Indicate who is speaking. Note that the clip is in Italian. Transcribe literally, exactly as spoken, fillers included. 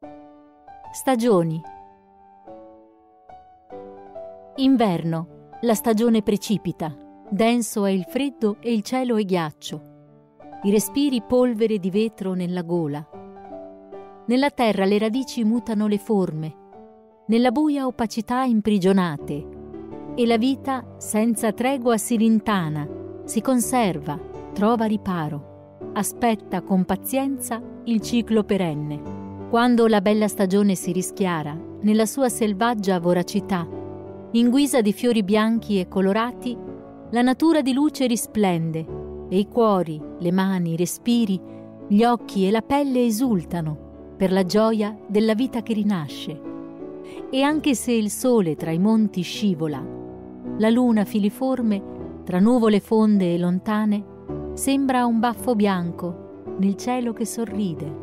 Speaker 1: Stagioni. Inverno, la stagione precipita, denso è il freddo e il cielo è ghiaccio. I respiri polvere di vetro nella gola. Nella terra le radici mutano le forme, nella buia opacità imprigionate, e la vita senza tregua si rintana, si conserva, trova riparo, aspetta con pazienza il ciclo perenne. Quando la bella stagione si rischiara, nella sua selvaggia voracità, in guisa di fiori bianchi e colorati, la natura di luce risplende e i cuori, le mani, i respiri, gli occhi e la pelle esultano per la gioia della vita che rinasce. E anche se il sole tra i monti scivola, la luna filiforme tra nuvole fonde e lontane sembra un baffo bianco nel cielo che sorride.